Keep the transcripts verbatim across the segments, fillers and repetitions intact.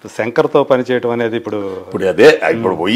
శంకర్తో పనిచేయటం అనేది ఇప్పుడు ఇప్పుడు అదే ఇప్పుడు పోయి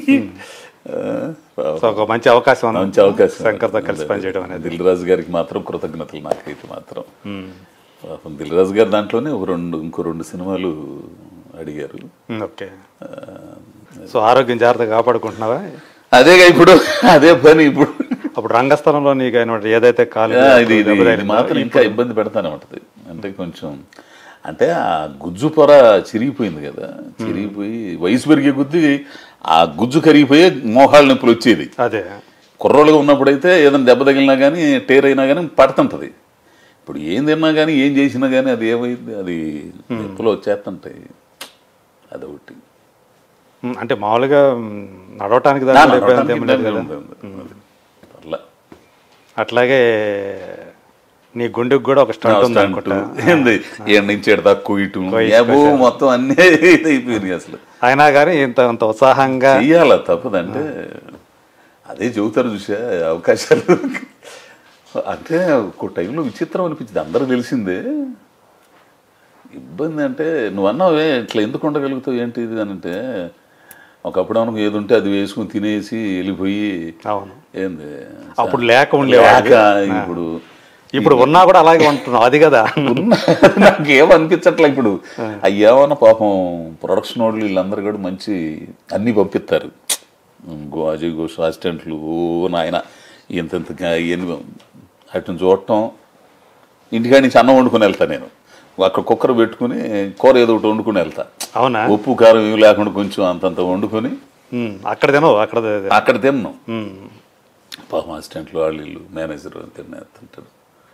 ఒక మంచి అవకాశం, మంచి అవకాశం శంకర్తో కలిసి పనిచేయడం అనేది. దిల్ రాజు గారికి మాత్రం కృతజ్ఞతలు నాకైతే మాత్రం. దిల్ రాజు గారు దాంట్లోనే ఒక రెండు ఇంకో రెండు సినిమాలు అడిగారు. ఓకే, సో ఆరోగ్యం జాగ్రత్తగా కాపాడుకుంటున్నావా? అదేగా ఇప్పుడు అదే పని. ఇప్పుడు అప్పుడు రంగస్థలంలో నీకు ఏదైతే కాలు ఇది మాత్రం ఇంకా ఇబ్బంది పెడతానే ఉంటుంది. అంటే కొంచెం అంటే ఆ గుజ్జు పొర చిరిగిపోయింది కదా, చిరిగిపోయి వయసు పెరిగే కొద్దీ ఆ గుజ్జు కరిగిపోయే మోహాల నొప్పులు వచ్చేది. అదే కుర్రోళ్ళుగా ఉన్నప్పుడైతే ఏదైనా దెబ్బ తగిలినా కానీ టేర్ అయినా కానీ పడుతుంటుంది. ఇప్పుడు ఏం తిన్నా కానీ ఏం చేసినా కానీ అది ఏమైంది, అది నొప్పులు వచ్చేస్తుంటాయి. అదొకటి. అంటే మామూలుగా నడవటానికి అట్లాగే నీ గుండెకి కూడా ఒక స్టంట్ ఉంది అనుకుంటా. ఏంది ఏడు నుంచి ఏడు దాకా కొయ్యటం మొత్తం అన్నీ అయిపోయింది. అసలు అయినా కానీ ఇంత అంత ఉత్సాహంగా చెయ్యాల తప్పదంటే అదే చెబుతారు చూసా అవకాశాలు. అంటే ఒక టైంలో విచిత్రం అనిపించింది, అందరూ తెలిసిందే. ఇబ్బంది అంటే నువ్వు అన్నావే ఇట్లా ఎందుకు ఉండగలుగుతావు ఏంటి ఇది అని అంటే, ఒకప్పుడు అనుకు ఏది ఉంటే అది వేసుకుని తినేసి వెళ్ళిపోయి ఏంది అప్పుడు లేక ఉండే ఇప్పుడు ఇప్పుడు ఉన్నా కూడా అలాగే ఉంటున్నావు. అది కదా నాకేమనిపించట్లే ఇప్పుడు. అయ్యేమన్నా పాపం ప్రొడక్షన్ వాళ్ళు వీళ్ళందరూ కూడా మంచి అన్నీ పంపిస్తారు. అజయ్ ఘోష్ అసిస్టెంట్లు నాయన ఇంత ఎన్ని అటు చూడటం. ఇంటికాడి నుంచి అన్నం వండుకుని వెళ్తా నేను, అక్కడ కుక్కర్ పెట్టుకుని కూర ఏదో ఒకటి వండుకుని వెళ్తా. అవునా? ఉప్పు కారం ఇవి లేకుండా కొంచెం అంతంత వండుకొని అక్కడ తినవు, అక్కడ అక్కడ తిన్నాం. పాపం అసిస్టెంట్లు వాళ్ళు వీళ్ళు మేనేజర్ తింటాడు.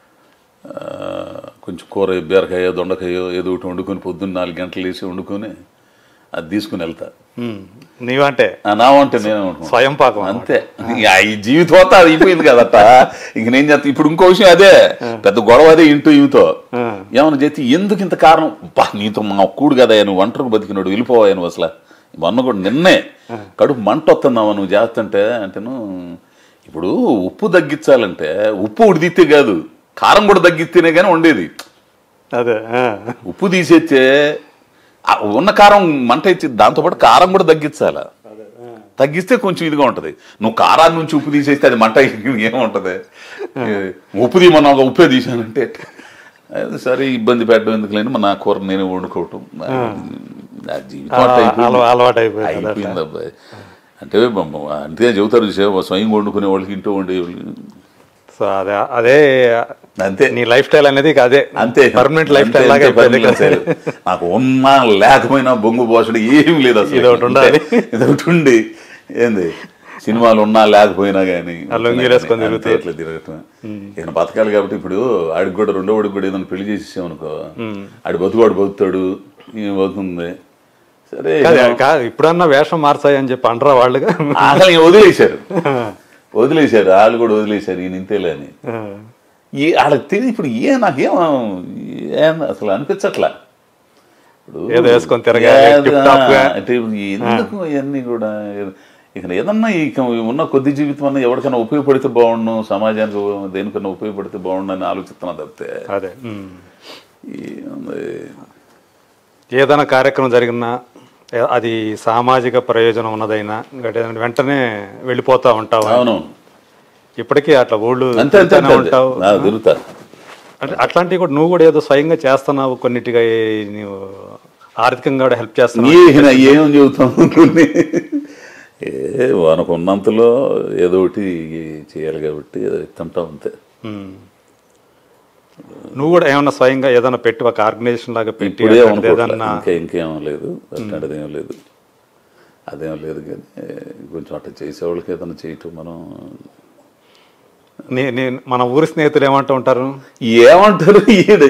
కొంచెం కూర బీరకాయో దొండకాయో ఏదో ఒకటి వండుకొని పొద్దున్న నాలుగు గంటలు వేసి వండుకొని అది తీసుకుని వెళ్తా. నీవంటే నా అంటే నేను స్వయం పాకం అంతే. ఈ జీవితం అంతా అది అయిపోయింది కదట. ఇంక నేను చేస్తా. ఇప్పుడు ఇంకో విషయం అదే పెద్ద గొడవ అదే ఇంటూ ఇవితో ఏమన్నా చేతి ఎందుకు ఇంత కారణం బా నీతో మా కూడు కదా నువ్వు ఒంటరికి బతికినాడు వెళ్ళిపోవా నువ్వు అసలు మొన్న కూడా నిన్నే కడుపు మంట వస్తున్నావా నువ్వు చేస్తుంటే అంటేను. ఇప్పుడు ఉప్పు తగ్గించాలంటే ఉప్పు ఉడిదితే కాదు కారం కూడా తగ్గిస్తేనే కానీ ఉండేది. అదే ఉప్పు తీసేస్తే ఉన్న కారం మంట ఇచ్చి దాంతోపాటు కారం కూడా తగ్గించాల. తగ్గిస్తే కొంచెం ఇదిగా ఉంటుంది. నువ్వు కారాన్ని నుంచి ఉప్పు తీసేస్తే అది మంట ఏముంటది. ఉప్పు తీయమన్నా ఒక ఉప్పే తీసానంటే అది సరే ఇబ్బంది పెట్టడం ఎందుకు లేని మన కూర నేనే వండుకోవటం జీవితం అలవాటు అయిపోయింది అబ్బాయి. అంటే అంతే చెబుతారు స్వయం వండుకునే వాళ్ళకి ఇంట్లో వండేవాళ్ళు. సో అదే అదే అంతే నీ లైఫ్ స్టైల్ అనేది అదే అంతే పర్మనెంట్ లైఫ్ స్టైల్ లాగా నాకు ఉన్నా లేకపోయినా బొంగు పోసడు ఏం లేదు అసలు. ఇదొకటి ఉండాలి, ఇదొకటి ఉండి ఏంది సినిమాలు ఉన్నా లేకపోయినా కానీ అట్లా తిరగటం ఈయన బతకాలి. కాబట్టి ఇప్పుడు ఆడికి కూడా రెండో వాడికి కూడా ఏదైనా పెళ్లి చేసేసామనుకో ఆడి బతుకువాడు బతుకుతాడు ఈమె బతుకుంది. సరే ఇప్పుడన్నా వేషం మార్చాయి అని చెప్పి అంటారా వాళ్ళుగా అసలు వదిలేశారు వదిలేశారు వాళ్ళు కూడా వదిలేశారు ఈయన ఇంతేలే అని. ఈ వాళ్ళకి తెలియదు ఇప్పుడు ఏ నాకేం అసలు అనిపించట్లా. ఇప్పుడు అంటే ఎందుకు ఇవన్నీ కూడా ఇక ఏదన్నా ఇక ఉన్న కొద్ది జీవితం అన్నా ఎవరికైనా ఉపయోగపడితే బాగుండు, సమాజానికి దేనికన్నా ఉపయోగపడితే బాగుండు అని ఆలోచిస్తున్నా తప్పితే అదే ఏదైనా కార్యక్రమం జరిగినా అది సామాజిక ప్రయోజనం ఉన్నదైనా వెంటనే వెళ్ళిపోతా ఉంటావు. అవును, ఇప్పటికీ అట్లా ఊళ్ళు ఉంటావు అంటే అట్లాంటివి కూడా నువ్వు కూడా ఏదో స్వయంగా చేస్తున్నావు. కొన్నిటిగా నువ్వు ఆర్థికంగా కూడా హెల్ప్ చేస్తున్నావు. ఏం చెబుతాం ఏ అనుకున్నంతలో ఏదో ఒకటి చేయాలి కాబట్టి ఇస్తుంటావు అంతే. నువ్వు కూడా ఏమన్నా స్వయంగా ఏదైనా పెట్టి ఒక ఆర్గనైజేషన్ లాగా పెట్టి ఏదన్నా ఇంకా ఇంకేం లేదు అట్లాంటిది ఏం లేదు అదేం లేదు. కానీ కొంచెం అట్లా చేసేవాళ్ళకి ఏదైనా చేయటం మనం మన ఊరి స్నేహితులు ఏమంటూ ఉంటారు ఏమంటారు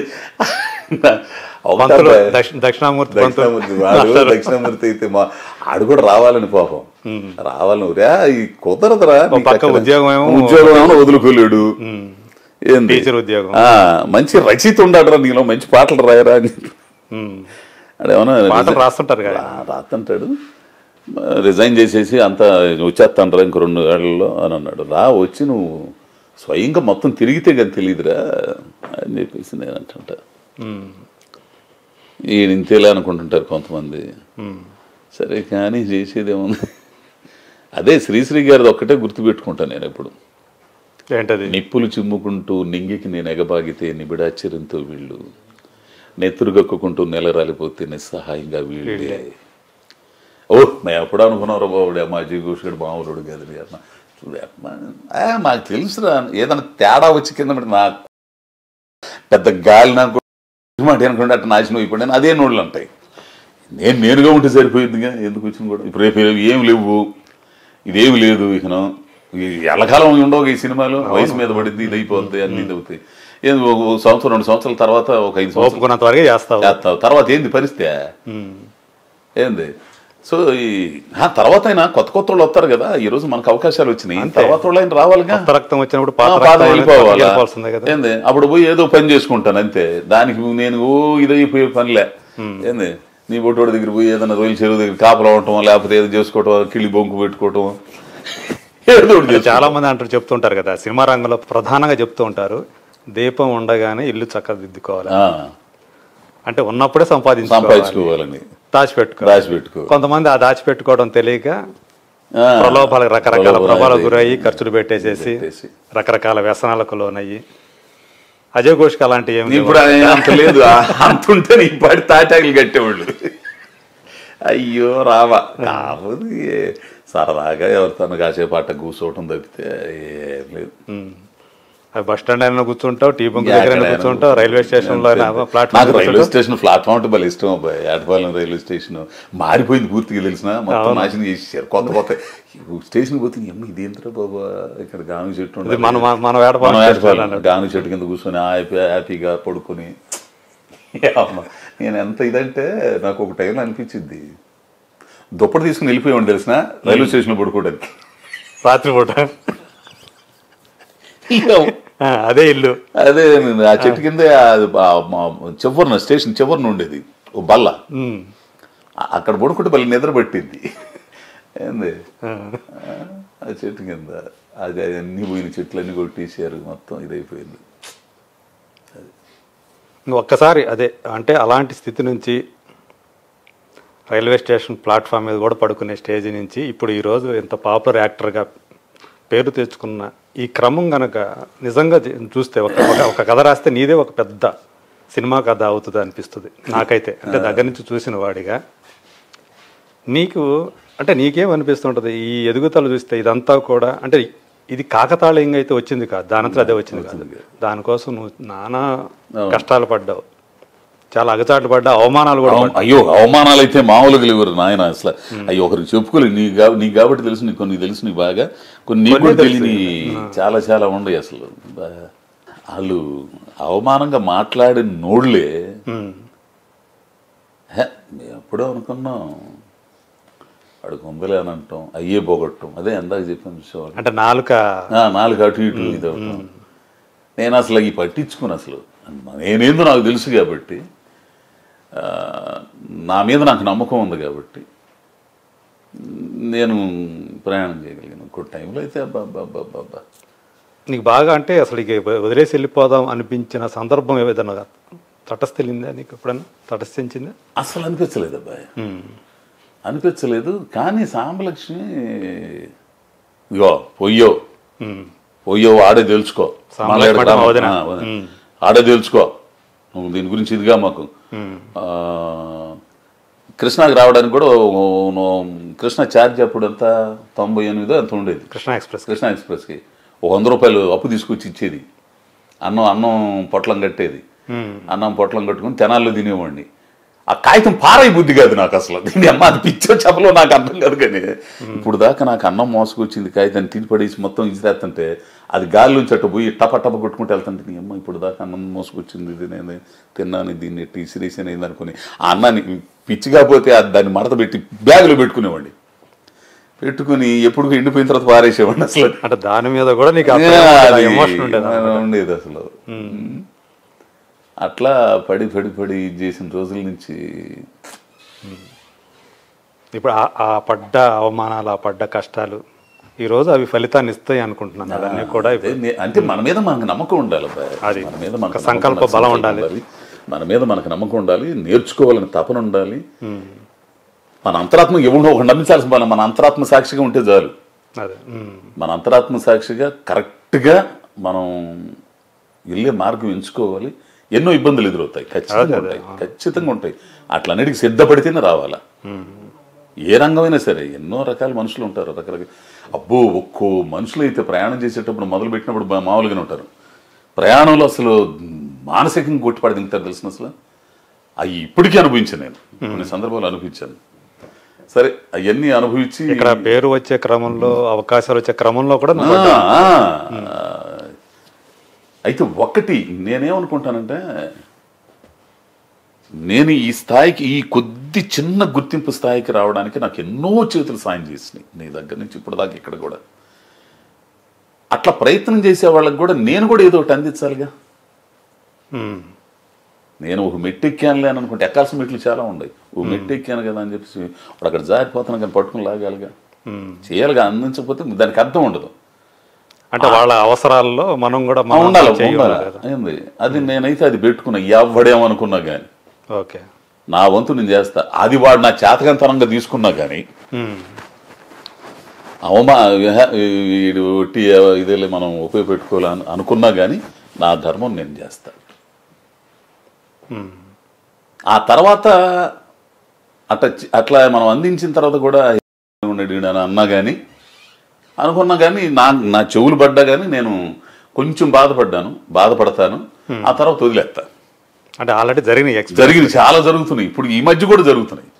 దక్షిణామూర్తి దక్షిణామూర్తి అయితే మా ఆడు కూడా రావాలని పాపం రావాలని రా ఈ కుదరదురా ఉద్యోగం ఏమో ఉద్యోగం ఏమో వదులుకోలేడు. టీచర్ ఉద్యోగం మంచి రచయిత ఉండడు నీలో మంచి పాటలు రాయరా అని అదేమన్నా పాటలు రాస్తుంటారు కదా రాస్తుంటాడు. రిజైన్ చేసేసి అంతా వచ్చేస్తాను రా ఇంకో రెండు ఏళ్లలో అని అన్నాడు. రా వచ్చి నువ్వు స్వయంగా మొత్తం తిరిగితే కానీ తెలియదురా అని చెప్పేసి నేను అంటుంటా. ఈయన ఇంతేలా అనుకుంటుంటారు కొంతమంది. సరే కానీ చేసేదేముంది. అదే శ్రీశ్రీ గారిది ఒక్కటే గుర్తుపెట్టుకుంటాను నేను ఎప్పుడు. ఏంటది? నిప్పులు చిమ్ముకుంటూ నింగికి నేను ఎగబాగితే నిబిడాశ్చర్యంతో వీళ్ళు, నెత్తురుగక్కుకుంటూ నెల రాలిపోతే నిస్సహాయంగా వీళ్ళే. ఓ మేము ఎప్పుడు అనుకున్నారో బాబుడే మా అజయ్ ఘోష్ గారు మామూలుడు కదండి అన్న. మాకు తెలుసురా ఏదైనా తేడా వచ్చి కింద నాకు పెద్ద గాలి నాకు అనుకుంటే అట్లా నాశనం అయిపోయాను అదే నోళ్ళు ఉంటాయి. నేను నేనుగా ఉంటే సరిపోయిందిగా ఎందుకు వచ్చింది కూడా. ఇప్పుడు రేపు ఏం లేవు, ఇదేమి లేదు. ఇక ఎల్లకాలం ఉండవు ఈ సినిమాలు. వయసు మీద పడింది, ఇది అయిపోద్ది, అన్ని ఇది అవుతాయి. ఏది ఒక సంవత్సరం రెండు సంవత్సరాల తర్వాత ఒక ఐదు సంవత్సరాలు చేస్తావు, తర్వాత ఏంది పరిస్థితి ఏంది. సో ఈ తర్వాత అయినా కొత్త కొత్త వాళ్ళు వస్తారు కదా, ఈ రోజు మనకు అవకాశాలు వచ్చినాయి, తర్వాత వాళ్ళు అయినా రావాలిగా. రక్తం వచ్చినప్పుడు ఏంది అప్పుడు పోయి ఏదో పని చేసుకుంటాను అంతే. దానికి నేను ఓ ఇదైపోయే పనిలే. ఏంది నీ బొట్టోడి దగ్గర పోయి ఏదైనా రొయ్యల చెరువు దగ్గర కాపలా ఉండటం, లేకపోతే ఏదో చేసుకోవటం, కిళ్ళి బొంకు పెట్టుకోవటం. చాలా మంది అంటారు, చెప్తుంటారు కదా, సినిమా రంగంలో ప్రధానంగా చెప్తూ ఉంటారు, దీపం ఉండగానే ఇల్లు చక్కదిద్దుకోవాలి అంటే ఉన్నప్పుడే సంపాదించుకోవాలని, దాచిపెట్టుకో దాచిపెట్టుకో కొంతమంది ఆ దాచిపెట్టుకోవడం తెలియక ప్రలోభాలకు రకరకాల ప్రభావాలకు గురయ్యి ఖర్చులు పెట్టేసేసి రకరకాల వ్యసనాలకు లోనయ్యి. అజయ్ ఘోష్కి అలాంటి ఏమి అంత లేదు. అంత ఉంటే నీ పడి తాటాకులు కట్టేవాళ్ళు. అయ్యో రావా కాదు, సరదాగా ఎవరితో కాసేపు అట్ట కూర్చోవటం తప్పితే ఏం లేదు. బస్ స్టాండ్ అయినా కూర్చుంటావు, టీ బంక్ దగ్గర కూర్చుంటావు, రైల్వే స్టేషన్ లో ప్లాట్ఫామ్. రైల్వే స్టేషన్ ప్లాట్ఫామ్ అంటే భలే ఇష్టం అబ్బాయి. ఏటపాలెం రైల్వే స్టేషన్ మారిపోయింది పూర్తిగా, తెలిసిన మొత్తం నాశనం చేసేసారు. కొత్త కొత్త స్టేషన్ పోతే ఏమో ఇదేంటో బాబా, ఇక్కడ గాను చెట్టు ఉండదు, గాను చెట్టు కింద కూర్చొని హ్యాపీగా పడుకొని. నేను ఎంత ఇదంటే నాకు ఒక టైంలో అనిపించింది, దుప్పటి తీసుకుని వెళ్ళిపోయాడు తెలిసిన రైల్వే స్టేషన్లో పడుకోవడానికి రాత్రి పూట. అదే ఇల్లు, అదే ఆ చెట్టు కింద చివరిన స్టేషన్ చివరిన ఉండేది ఓ బల్ల, అక్కడ పడుకుంటే బల్ల నిద్ర పట్టింది. ఏంది ఆ చెట్టు కింద అది అన్ని పోయిన చెట్లు అన్ని కొట్టేసారు, మొత్తం ఇదైపోయింది. ఒక్కసారి అదే అంటే అలాంటి స్థితి నుంచి రైల్వే స్టేషన్ ప్లాట్ఫామ్ మీద కూడా పడుకునే స్టేజ్ నుంచి ఇప్పుడు ఈరోజు ఇంత పాపులర్ యాక్టర్గా పేరు తెచ్చుకున్న ఈ క్రమం కనుక నిజంగా చూస్తే ఒక ఒక కథ రాస్తే నీదే ఒక పెద్ద సినిమా కథ అవుతుంది అనిపిస్తుంది నాకైతే. అంటే దగ్గర నుంచి చూసిన వాడిగా నీకు అంటే నీకేమనిపిస్తుంటుంది ఈ ఎదుగుదల చూస్తే? ఇదంతా కూడా అంటే ఇది కాకతాళీయంగా అయితే వచ్చింది కాదు, దానంతా అదే వచ్చింది కాదు. దానికోసం నువ్వు నానా కష్టాలు పడ్డావు, చాలా అగచాట్లు పడ్డా, అవమానాలు కూడా. అయ్యో అవమానాలు అయితే మామూలుగా లేవరు నాయన అసలు. అయ్యో ఒకరికి చెప్పుకోలేదు, నీ నీకు కాబట్టి తెలుసు, నీకు కొన్ని తెలుసు నీ బాగా, కొన్ని నీకు కూడా తెలియని చాలా చాలా ఉండవు అసలు. వాళ్ళు అవమానంగా మాట్లాడిన నోళ్లే ఎప్పుడో అనుకున్నాం అడుగు ఉందలే అని అంటాం, అయ్యే పోగొట్టం. అదే ఎందాక చెప్పాను చూసేవాళ్ళు, అంటే నాలుక నాలుక అటు ఇటు ఇది అవుతాం. నేను అసలు ఈ పట్టించుకుని అసలు నేనేందో నాకు తెలుసు కాబట్టి, నా మీద నాకు నమ్మకం ఉంది కాబట్టి నేను ప్రయాణం చేయగలిగాను. ఇంకో టైంలో అయితే అబ్బా అబ్బా అబ్బా అబ్బా నీకు బాగా అంటే అసలు ఇక వదిలేసి వెళ్ళిపోదాం అనిపించిన సందర్భం ఏదైనా తటస్థిందా నీకు? ఎప్పుడన్నా తటస్థించిందా? అసలు అనిపించలేదు అబ్బాయి, అనిపించలేదు. కానీ సాంబలక్ష్మి ఇగో పొయ్యో పొయ్యో ఆడే తెలుసుకో, ఆడే తెలుసుకో నువ్వు దీని గురించి ఇదిగా మాకు. కృష్ణాకి రావడానికి కూడా కృష్ణ ఛార్జ్ అప్పుడు ఎంత తొంభై ఎనిమిదో ఎంత ఉండేది కృష్ణ ఎక్స్ప్రెస్. కృష్ణ ఎక్స్ప్రెస్కి ఒక వంద రూపాయలు అప్పు తీసుకొచ్చి ఇచ్చేది. అన్నం అన్నం పొట్లం కట్టేది, అన్నం పొట్లం కట్టుకుని తెనాల్లో తినేవాడిని. ఆ కాగితం పారై బుద్ధి కాదు నాకు అసలు. దీన్ని అమ్మ అది పిచ్చో చెప్పలో నాకు అర్థం కాదు. కానీ ఇప్పుడు దాకా నాకు అన్నం మోసుకొచ్చింది కాగితాన్ని తిని పడేసి మొత్తం ఇచ్చిరేస్తుంటే అది గాలిలోంచి అట్టు పోయి టప టప కొట్టుకుంటూ వెళ్తుంటే నీ అమ్మ ఇప్పుడు దాకా అన్నం మోసుకొచ్చింది ఇది నేను తిన్నాను దీన్ని ఎట్టి ఇసిరేసాను అయింది అనుకుని ఆ అన్నాన్ని పిచ్చి కాకపోతే దాన్ని మడత పెట్టి బ్యాగులో పెట్టుకునేవాడిని. పెట్టుకుని ఎప్పుడు ఎండిపోయిన తర్వాత పారేసేవాడిని అసలు. అంటే దాని మీద కూడా నీకు ఉండేది అసలు. అట్లా పడి పడి పడి ఇది చేసిన రోజుల నుంచి ఇప్పుడు ఆ పడ్డ అవమానాలు, ఆ పడ్డ కష్టాలు ఈరోజు అవి ఫలితాన్ని ఇస్తాయి అనుకుంటున్నాను. అవన్నీ కూడా అంటే మన మీద మనకు నమ్మకం ఉండాలి, అది మన మీద మనకు సంకల్ప బలం ఉండాలి. మన మీద మనకు నమ్మకం ఉండాలి, నేర్చుకోవాలని తపన ఉండాలి. మన అంతరాత్మ ఎవడో ఒక నమ్మించాల్సిన పని, మన అంతరాత్మ సాక్షిగా ఉంటే చాలు. మన అంతరాత్మ సాక్షిగా కరెక్ట్గా మనం వెళ్ళే మార్గం ఎంచుకోవాలి. ఎన్నో ఇబ్బందులు ఎదురవుతాయి, ఖచ్చితంగా ఉంటాయి, ఖచ్చితంగా ఉంటాయి. అట్లన్నిటికీ సిద్ధపడితేనే రావాలా. ఏ రంగమైనా సరే ఎన్నో రకాల మనుషులు ఉంటారు, రకరకాల. అబ్బో, ఒక్కో మనుషులు అయితే ప్రయాణం చేసేటప్పుడు మొదలు పెట్టినప్పుడు మామూలుగానే ఉంటారు. ప్రయాణంలో అసలు మానసికంగా కొట్టిపడి దిగుతారు తెలిసిన. అసలు అవి ఇప్పటికీ అనుభవించాను నేను, కొన్ని సందర్భాలు అనుభవించాను. సరే, అవన్నీ అనుభవించి ఇక్కడ పేరు వచ్చే క్రమంలో, అవకాశాలు వచ్చే క్రమంలో కూడా అయితే ఒక్కటి నేనేమనుకుంటానంటే, నేను ఈ స్థాయికి, ఈ కొద్ది చిన్న గుర్తింపు స్థాయికి రావడానికి నాకు ఎన్నో చేతులు సాయం చేసినాయి, నీ దగ్గర నుంచి ఇప్పుడు దాకా ఇక్కడ కూడా. అట్లా ప్రయత్నం చేసే వాళ్ళకి కూడా నేను కూడా ఏదో ఒకటి అందించాలిగా. నేను ఒక మెట్టు ఎక్కానులే అని అనుకుంటే, ఎక్కాల్సిన మెట్లు చాలా ఉన్నాయి. ఓ మెట్టు ఎక్కాను కదా అని చెప్పేసి వాడు అక్కడ జారిపోతాను కానీ పట్టుకుని లాగాలిగా, చేయాలిగా. అందించకపోతే దానికి అర్థం ఉండదు. అంటే వాళ్ళ అవసరాల్లో మనం కూడా ఉండాలి అయింది. అది నేనైతే అది పెట్టుకున్నా, ఎవడేమనుకున్నా కానీ ఓకే నా వంతు నేను చేస్తా. అది వాడు నా చేతకంతనంగా తీసుకున్నా కానీ, అవమా వీడు ఒట్టి ఇదేలే మనం ఉపయోగపెట్టుకోవాలని అనుకున్నా కానీ, నా ధర్మం నేను చేస్తా. ఆ తర్వాత అట్లా అట్లా మనం అందించిన తర్వాత కూడా అన్నా కానీ అనుకున్నా కానీ, నా నా చెవులు పడ్డా కానీ నేను కొంచెం బాధపడ్డాను, బాధపడతాను. ఆ తర్వాత వదిలేస్తా. అంటే ఆల్రెడీ జరిగినాయి, జరిగినాయి, చాలా జరుగుతున్నాయి. ఇప్పుడు ఈ మధ్య కూడా జరుగుతున్నాయి.